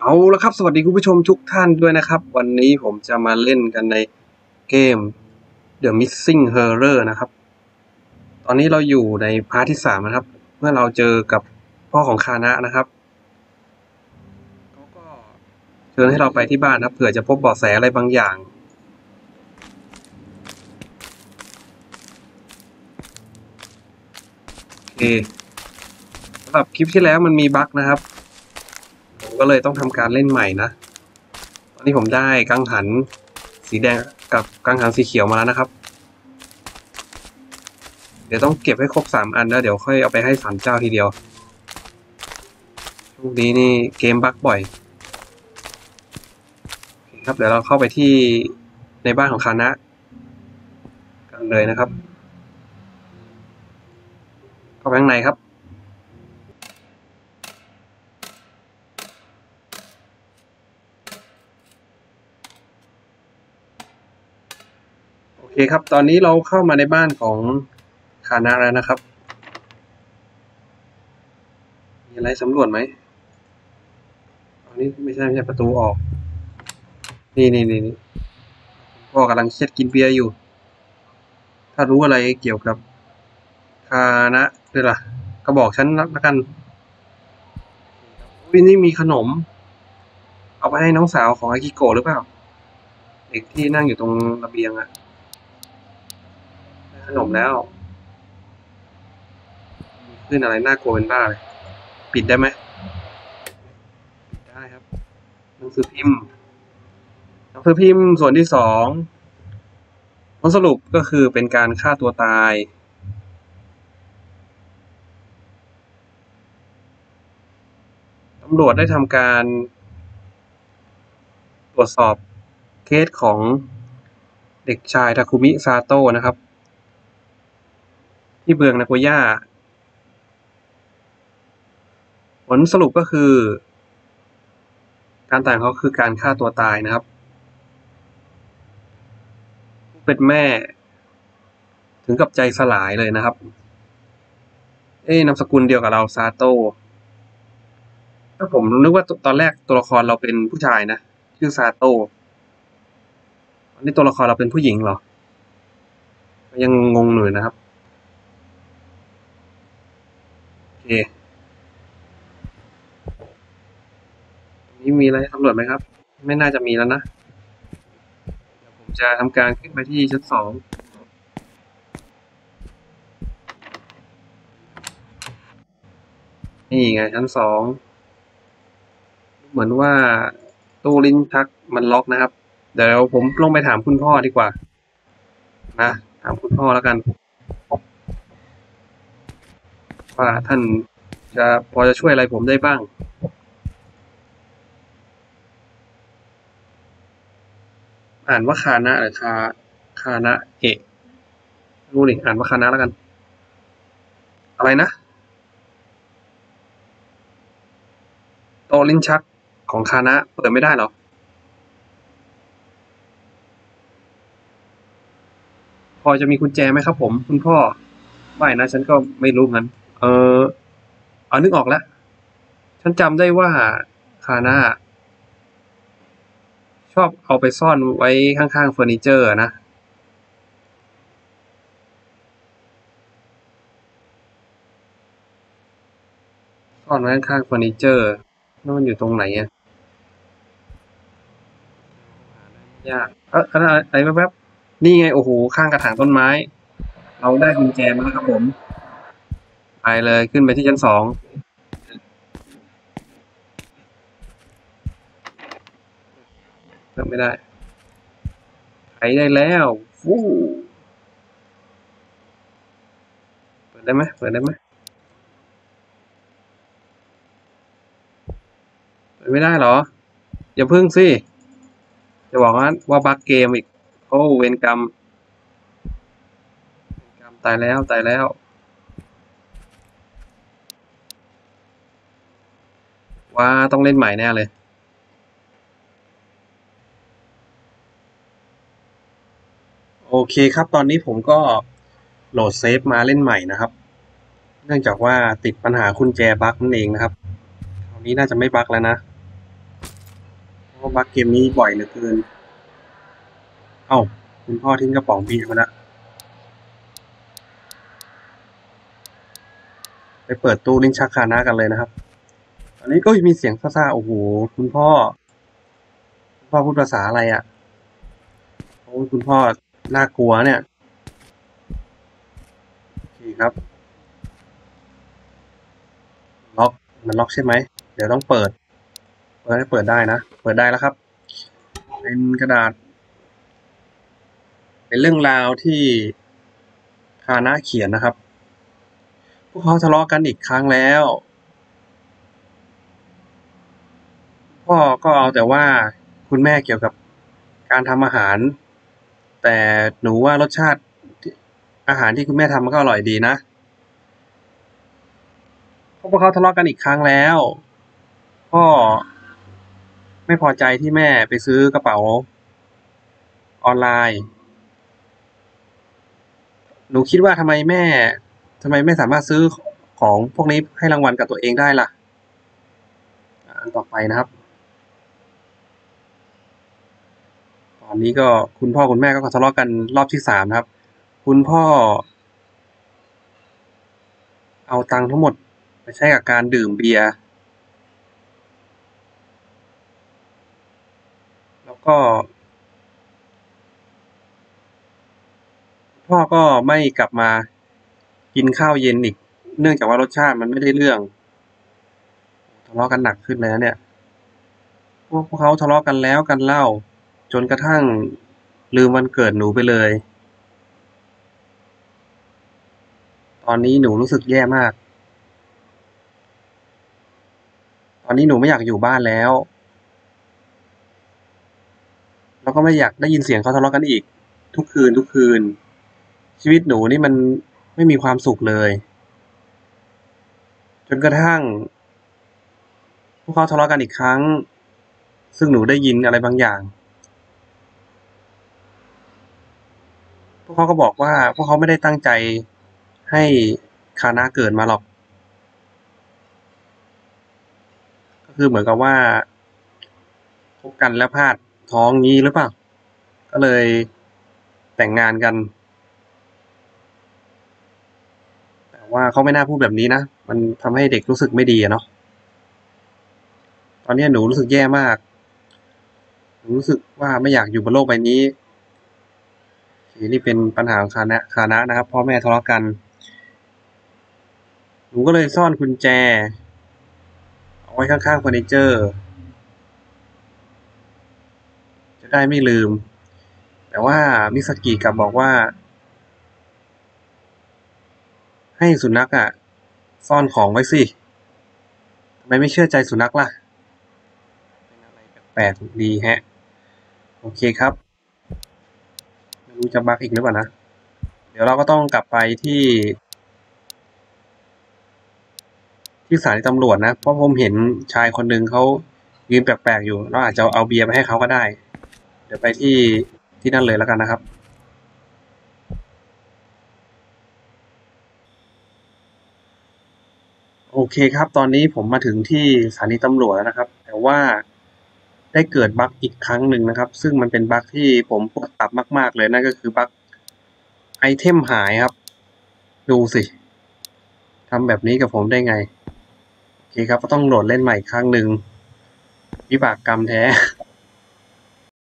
เอาละครับสวัสดีคุณผู้ชมทุกท่านด้วยนะครับวันนี้ผมจะมาเล่นกันในเกม The Missing Horror นะครับตอนนี้เราอยู่ในพาร์ทที่3นะครับเมื่อเราเจอกับพ่อของคานะนะครับเขาก็เชิญให้เราไปที่บ้านนะเผื่อจะพบเบาะแสอะไรบางอย่างโอเคสำหรับคลิปที่แล้วมันมีบั๊กนะครับผมก็เลยต้องทำการเล่นใหม่นะตอนนี้ผมได้กังหันสีแดงกับกังหันสีเขียวมาแล้วนะครับเดี๋ยวต้องเก็บให้ครบ3 อันแล้วเดี๋ยวค่อยเอาไปให้ศาลเจ้าทีเดียวช่วงนี้นี่เกมบั๊กบ่อยครับเดี๋ยวเราเข้าไปที่ในบ้านของคานะกันเลยนะครับเข้าไปข้างในครับโอเคครับตอนนี้เราเข้ามาในบ้านของคานะแล้วนะครับมีอะไรสำรวจไหมอันนี้ไม่ใช่ประตูออกนี่พ่อกำลังเครียดกินเบียร์อยู่ถ้ารู้อะไรเกี่ยวกับคานะด้วยล่ะก็บอกฉันละกันวินนี่มีขนมเอาไปให้น้องสาวของอากิโกะหรือเปล่าเด็กที่นั่งอยู่ตรงระเบียงอะได้ขนมแล้วขึ้นอะไรน่ากลัวเป็นบ้าเลยปิดได้ไหมปิดได้ครับหนังสือพิมพ์ส่วนที่2ผลสรุปก็คือเป็นการฆ่าตัวตายตำรวจได้ทำการตรวจสอบเคสของเด็กชายทาคุมิซาโตะนะครับที่เมืองนาโกย่าผลสรุปก็คือการตายของเขาคือการฆ่าตัวตายนะครับผู้เป็นแม่ถึงกับใจสลายเลยนะครับนามสกุลเดียวกับเราซาโตะถ้าผมนึกว่าตอนแรกตัวละครเราเป็นผู้ชายนะชื่อซาโตะอันนี้ตัวละครเราเป็นผู้หญิงเหรอยังงงอยู่นะครับโอเคตรงนี้มีอะไรสำรวจไหมครับไม่น่าจะมีแล้วนะเดี๋ยวผมจะทำการขึ้นไปที่ชั้น2นี่ไงชั้น2เหมือนว่าตู้ลิ้นชักมันล็อกนะครับเดี๋ยวผมลงไปถามคุณพ่อดีกว่านะถามคุณพ่อแล้วกันว่าท่านจะพอจะช่วยอะไรผมได้บ้างอ่านว่าคานะหรือคานะเอะรู้ดิอ่านว่าคานะแล้วกันอะไรนะโตะลิ้นชักของคานะเปิดไม่ได้เหรอพอจะมีกุญแจไหมครับผมคุณพ่อไม่นะฉันก็ไม่รู้งั้นเออเอานึกออกแล้วฉันจำได้ว่าคานะชอบเอาไปซ่อนไว้ข้างๆเฟอร์นิเจอร์นะซ่อนไว้ข้างๆเฟอร์นิเจอร์แล้วมันอยู่ตรงไหนอ่ะยากอะไรแวบๆนี่ไงโอ้โหข้างกระถางต้นไม้เราได้กุญแจมาแล้วครับผมไปเลยขึ้นไปที่ชั้น2เปิดไม่ได้ไขได้แล้วฟู้เปิดได้ไหมเปิดได้ไหมเปิดไม่ได้เหรออย่าพึ่งสิจะบอกว่าบั๊กเกมอีกโอ้เวรกรรมตายแล้วตายแล้วว่าต้องเล่นใหม่แน่เลยโอเคครับตอนนี้ผมก็โหลดเซฟมาเล่นใหม่นะครับเนื่องจากว่าติดปัญหากุญแจบั๊กนั่นเองนะครับคราวนี้น่าจะไม่บั๊กแล้วนะราะบั๊กเกมนี้บ่อยเหลือเกินเอ้าคุณพ่อทิ้งกระป๋องเบียร์มาละไปเปิดตู้ลิ้นชักคานะกันเลยนะครับตอนนี้ก็มีเสียงซ่าๆโอ้โหคุณพ่อพูดภาษาอะไรอ่ะโอ้คุณพ่อน่ากลัวเนี่ยโอเคครับล็อกมันล็อกใช่ไหมเดี๋ยวต้องเปิดให้เปิดได้นะเปิดได้แล้วครับเป็นกระดาษเป็นเรื่องราวที่คานะเขียนนะครับพวกเขาทะเลาะกันอีกครั้งแล้วพ่อก็เอาแต่ว่าคุณแม่เกี่ยวกับการทำอาหารแต่หนูว่ารสชาติอาหารที่คุณแม่ทำมันก็อร่อยดีนะพวกเขาทะเลาะกันอีกครั้งแล้วพ่อไม่พอใจที่แม่ไปซื้อกระเป๋าออนไลน์หนูคิดว่าทำไมไม่สามารถซื้อของพวกนี้ให้รางวัลกับตัวเองได้ล่ะอันต่อไปนะครับตอนนี้ก็คุณพ่อคุณแม่ก็ทะเลาะกันรอบที่3นะครับคุณพ่อเอาตังค์ทั้งหมดไปใช้กับการดื่มเบียร์แล้วก็พ่อก็ไม่กลับมากินข้าวเย็นอีกเนื่องจากว่ารสชาติมันไม่ได้เรื่องทะเลาะกันหนักขึ้นเลยนะเนี่ยพวกเขาทะเลาะกันแล้วกันเล่าจนกระทั่งลืมวันเกิดหนูไปเลยตอนนี้หนูรู้สึกแย่มากตอนนี้หนูไม่อยากอยู่บ้านแล้วแล้วก็ไม่อยากได้ยินเสียงเขาทะเลาะกันอีกทุกคืนชีวิตหนูนี่มันไม่มีความสุขเลยจนกระทั่งพวกเขาทะเลาะกันอีกครั้งซึ่งหนูได้ยินอะไรบางอย่างพวกเขาก็บอกว่าพวกเขาไม่ได้ตั้งใจให้คานะเกิดมาหรอกก็คือเหมือนกับว่าคบกันแล้วพลาดท้องงี้หรือเปล่าก็เลยแต่งงานกันแต่ว่าเขาไม่น่าพูดแบบนี้นะมันทำให้เด็กรู้สึกไม่ดีอะเนาะตอนนี้หนูรู้สึกแย่มากหนูรู้สึกว่าไม่อยากอยู่บนโลกใบนี้นี่เป็นปัญหาของคานะนะครับพ่อแม่ทะเลาะกันหนูก็เลยซ่อนกุญแจเอาไว้ข้างๆเฟอร์นิเจอร์จะได้ไม่ลืมแต่ว่ามิสกิกลับบอกว่าให้สุนัขอ่ะซ่อนของไว้สิทำไมไม่เชื่อใจสุนัขล่ะเป็นอะไรแปลกๆดีแฮะโอเคครับไม่รู้จะบั๊กอีกหรือเปล่านะเดี๋ยวเราก็ต้องกลับไปที่สถานีตำรวจนะเพราะผมเห็นชายคนหนึ่งเขายืนแปลกๆอยู่เราอาจจะเอาเบียร์ไปให้เขาก็ได้เดี๋ยวไปที่นั่นเลยแล้วกันนะครับโอเคครับตอนนี้ผมมาถึงที่สถานีตำรวจแล้วนะครับแต่ว่าได้เกิดบั๊กอีกครั้งหนึ่งนะครับซึ่งมันเป็นบั๊กที่ผมปวดตับมากๆเลยนั่นก็คือบั๊กไอเทมหายครับดูสิทำแบบนี้กับผมได้ไงโอเคครับก็ต้องโหลดเล่นใหม่อีกครั้งหนึ่งวิบากกรรมแท้